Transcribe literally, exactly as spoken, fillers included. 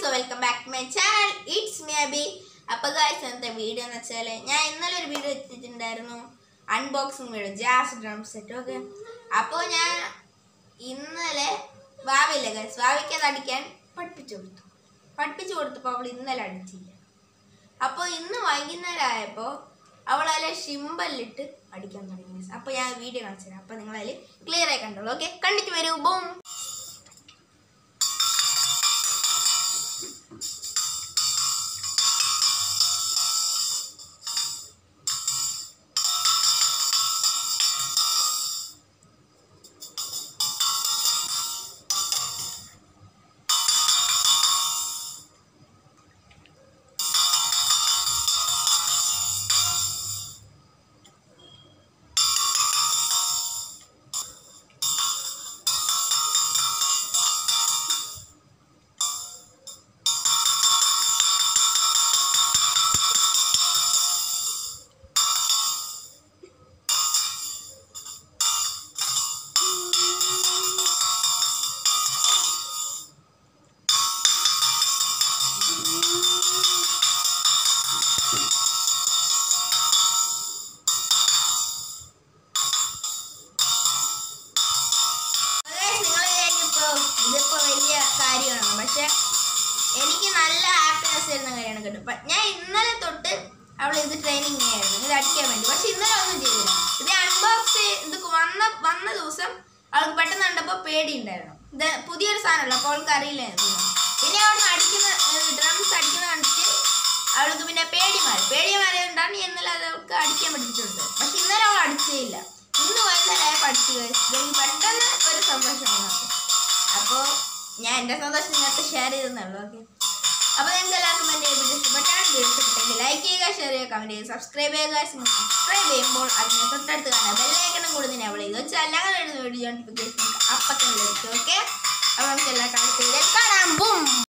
so welcome back to my channel. It's me Abhi. Appa guys, ഇന്നത്തെ video എന്ന് വെച്ചാൽ ഞാൻ ഇന്നലെ ഒരു വീഡിയോ ഇട്ടിട്ടുണ്ടായിരുന്നു unboxing video jazz drum set. Okay, അപ്പോൾ ഞാൻ ഇന്നലെ വാവില്ലേ ഗൈസ്, വാവിക്ക് അത് അടിക്കാൻ പഠിപ്പിച്ചു കൊടുത്തു പഠിപ്പിച്ചു കൊടുത്തപ്പോൾ അവൾ ഇന്നലെ അടിച്ചില്ല. അപ്പോൾ ഇന്ന് വൈകുന്നേരം ആയപ്പോൾ അവൾ അതിലെ സിംബലിട്ട് അടിക്കാൻ തുടങ്ങി. അപ്പോൾ ഞാൻ വീഡിയോ കാണിച്ചു തരാം, അപ്പോൾ നിങ്ങളതിൽ ക്ലിയർ ആയി കണ്ടോളൂ. ഓക്കെ, കണ്ടിട്ട് വരൂ. ബൂം. ഇതിപ്പോ വലിയ കാര്യമാണ്, പക്ഷെ എനിക്ക് നല്ല ഹാപ്പിനെസ് തരുന്ന കാര്യമാണ് കേട്ടോ. ഞാൻ ഇന്നലെ തൊട്ട് അവൾ ഇത് ട്രെയിനിങ് ആയിരുന്നു ഇത് അടിക്കാൻ വേണ്ടി, പക്ഷെ ഇന്നലെ ഒന്നും ചെയ്തില്ല. ഇത് അൺബോക്സ് ഇത് വന്ന വന്ന ദിവസം അവൾക്ക് പെട്ടെന്ന് കണ്ടപ്പോൾ പേടി ഉണ്ടായിരുന്നു. ഇത് പുതിയൊരു സാധനമല്ലോ, അപ്പോൾ അവൾക്ക് അറിയില്ലായിരുന്നു. പിന്നെ അവൾക്ക് അടിക്കുന്ന ഡ്രംസ് അടിക്കുന്ന കണ്ടിട്ട് അവൾക്ക് പിന്നെ പേടി മാറി പേടി മാറിയതുകൊണ്ടാണ് ഇന്നലെ അത് അവൾക്ക് അടിക്കാൻ പഠിപ്പിച്ചു കൊടുത്തത്. പക്ഷെ ഇന്നലെ അവൾ അടിച്ചേയില്ല. ഇന്ന് വൈകുന്നേരം പഠിച്ചു. എനിക്ക് പെട്ടെന്ന് ഒരു സന്തോഷമാണ്. അപ്പോൾ ഞാൻ എൻ്റെ സന്തോഷം നിങ്ങൾക്ക് ഷെയർ ചെയ്തെന്നുള്ളൂ. ഓക്കെ, അപ്പോൾ നിങ്ങൾക്ക് എല്ലാവർക്കും എൻ്റെ വീഡിയോ ഇഷ്ടപ്പെട്ടാൽ വീഡിയോ ഇഷ്ടപ്പെട്ടെങ്കിൽ ലൈക്ക് ചെയ്യുക, ഷെയർ ചെയ്യുക, കമൻറ്റ് ചെയ്യുക, സബ്സ്ക്രൈബ് ചെയ്യുക. സബ്സ്ക്രൈബ് ചെയ്യുമ്പോൾ അതിന് തൊട്ടടുത്ത് കാണാം ബെല്ലൈക്കണും കൂടി തന്നെ അവൾ ചെയ്ത് വെച്ചാൽ ഞങ്ങൾ എഴുതുന്ന വീഡിയോ നോട്ടിഫിക്കേഷൻ അപ്പം തന്നെ ലഭിക്കും. ഓക്കെ, അപ്പോൾ നമുക്ക് എല്ലാ കാലത്തും കാണാം. ബൂം.